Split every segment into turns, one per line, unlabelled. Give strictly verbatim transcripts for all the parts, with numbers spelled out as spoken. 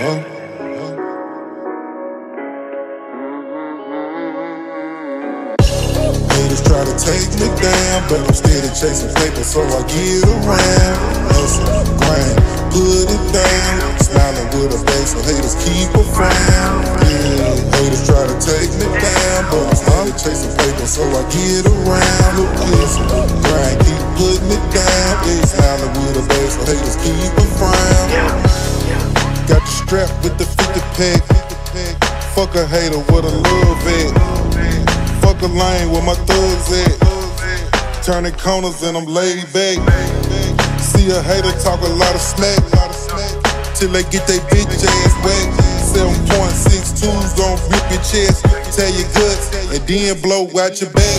Haters try to take me down, but I'm steady chasing paper, so I get around. Hustle, grind, put it down. Smiling with a face, so haters keep a frown. Yeah, haters try to take me down, but I'm steady chasing paper, so I get around. Look, listen, grind, keep putting it down. Yeah, smiling with a face, so haters keep a frown. Got the strap with the fifty pack. Fuck a hater, what a love at. Fuck a lane where my thugs at. Turning corners and I'm laid back. See a hater talk a lot of smack, till they get they bitch ass whack. seven point six twos gon' rip your chest, tear your guts, and then blow out your back.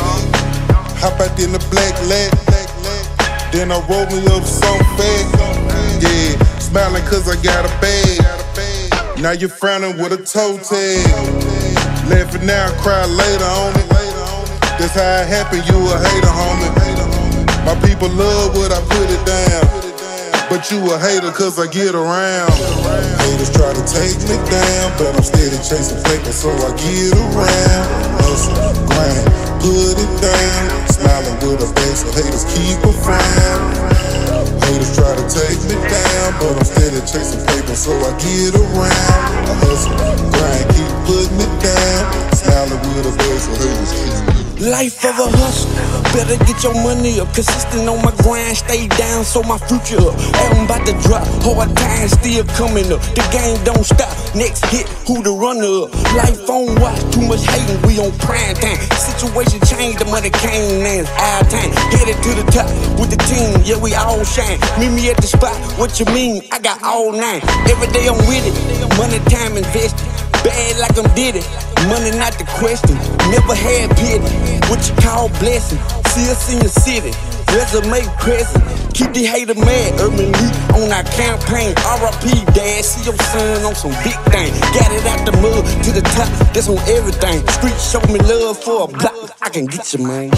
Hop out in the black lag, then I roll me up so fast. Yeah, smiling cause I got a bag. Now you're frowning with a toe tag. Laughing now, cry later on it. That's how it happened, you a hater, homie. My people love what I put it down, but you a hater cause I get around. Haters try to take me down, but I'm steady chasing paper, so I get around. Hustle, grind, put it down. Smiling with a face, so haters keep a frown. Haters try to take me down, but I'm steady chasing paper, so I get around. I hustle, grind, keep putting it down. Smiling with a face, so haters keep it.
Life of a hustler, better get your money up. Consistent on my grind, stay down so my future up. Album about to drop, hard times still coming up. The game don't stop, next hit, who the runner up? Life on watch, too much hating, we on prime time. Situation changed, the money came, now it's our time. Headed to the top with the team, yeah we all shine. Meet me at the spot, what you mean? I got all nine. Every day I'm with it, money time invested. Bad like I'm did it, money not the question. Never had pity, what you call blessing. See us in the city, resume present. Keep the hater mad, urban leak on our campaign. R I P dad, see your son on some big thing. Got it out the mud to the top, that's on everything. Street show me love for a block, I can get you, man.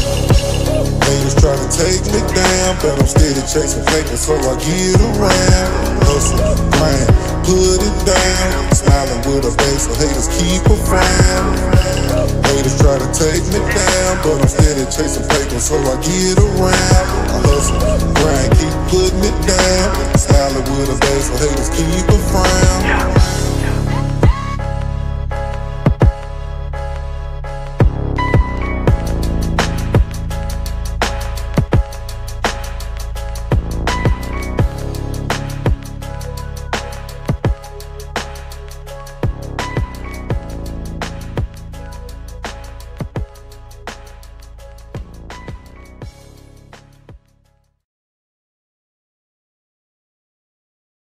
Haters try to take me down, but I'm steady chasing paper, so I get around. Hustle, grind, put it down. Smiling with a face, so haters keep a frown. Haters try to take me down, but I'm steady chasing paper, so I get around. I hustle, grind, keep putting it down. Smiling with a face, so haters keep a frown.